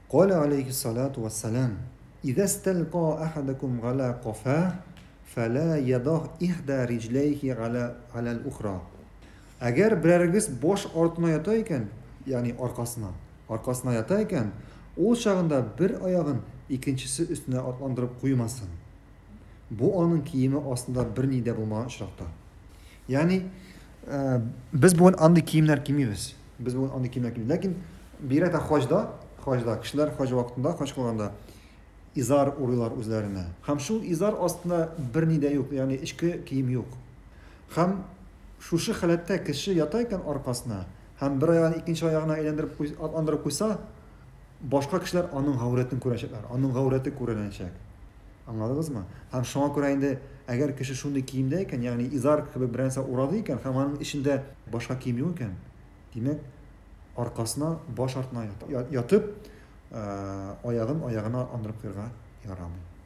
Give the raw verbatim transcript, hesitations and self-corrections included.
قال عليه الصلاة والسلام إذا استلقى أحدكم على قفاه فلا يضع إحدى رجليه على على الأخرى. Agar birarigiz bosh ortına yatayken, ya'ni orqasına, orqasına yatayken, o chog'ida bir oyog'in ikkinchisi üstüne otlantirib qo'ymasin. Bu onun kiyimi aslında bir nida bo'lmagan uchroqda. Ya'ni e, biz bu andi kiyimlar kiymaymiz. Biz bu andi kiyimlar kiymaymiz. Lekin bir yerda hojda, hojda kishilar hoj vaqtida, hoj qilganda izar ururlar o'zlarini. Ham shu izar ostida bir nida yo'q, ya'ni ichki kiyim yo'q. Ham shu shu holatda kishi yotayotgan orqasına, ham bir oyog'ini ikkinchi oyog'ini aylantirib otlantirib qo'ysa, boshqa kishilar onun g'avratini ko'rishadilar, onun g'avrati ko'rinacak. Anladingizmi? Ham shunga ko'ra endi agar kishi shunday kiyimda ekan, ya'ni izar kabi bir narsa uradi ekan, ham uning ichida boshqa kiyim yo'q ekan, demak orqasına bosh ortına yotib, oyog'ini oyog'ini otlantirib qo'ygan yaramay.